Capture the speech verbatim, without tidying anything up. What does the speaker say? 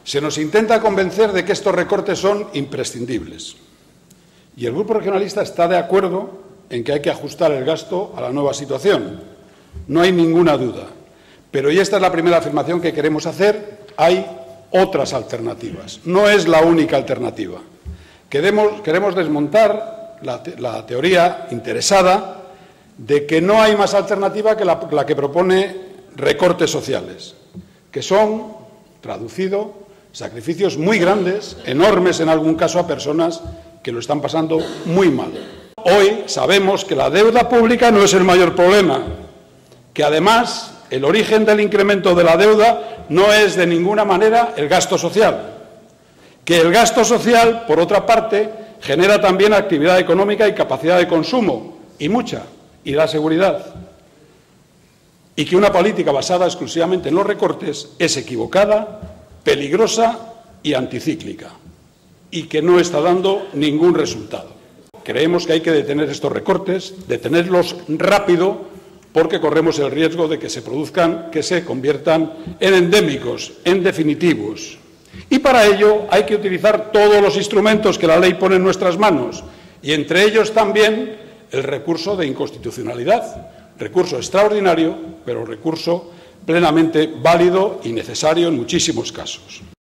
Se nos intenta convencer de que estos recortes son imprescindibles. Y el Grupo Regionalista está de acuerdo en que hay que ajustar el gasto a la nueva situación. No hay ninguna duda. Pero, y esta es la primera afirmación que queremos hacer, hay otras alternativas. No es la única alternativa. Queremos, queremos desmontar la, la teoría interesada de que no hay más alternativa que la, la que propone recortes sociales, que son, traducido, sacrificios muy grandes, enormes en algún caso a personas que lo están pasando muy mal. Hoy sabemos que la deuda pública no es el mayor problema, que además el origen del incremento de la deuda no es de ninguna manera el gasto social, que el gasto social, por otra parte, genera también actividad económica y capacidad de consumo, y mucha, y da seguridad, y que una política basada exclusivamente en los recortes es equivocada, peligrosa y anticíclica, y que no está dando ningún resultado. Creemos que hay que detener estos recortes, detenerlos rápido, porque corremos el riesgo de que se produzcan, que se conviertan en endémicos, en definitivos. Y para ello hay que utilizar todos los instrumentos que la ley pone en nuestras manos, y entre ellos también el recurso de inconstitucionalidad, recurso extraordinario, pero recurso plenamente válido y necesario en muchísimos casos.